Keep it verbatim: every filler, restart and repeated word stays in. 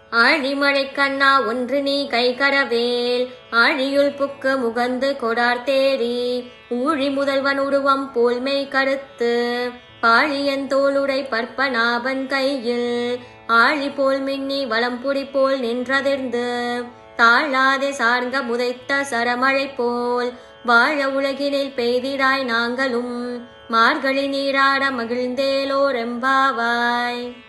ஆழிமழை கண்ணா ஒன்று நீ கைகரவேல் ஆழியுள் புக்கு முகந்து கொடார் தேரி ஊழி முதல்வன் உருவம் போல்மை கருத்து பாழியன் தோளுடை பற்பநாபன் கையில் ஆழி போல் மின்னி வளம்புரி போல் நின்றதிர்ந்து தாழாதே சார்ந்த முதைத்த சரமழை போல் வாழ உலகினில் பெய்திடாய் நாங்களும் மார்கழி நீராட மகிழ்ந்தேலோரெம்பாவாய்.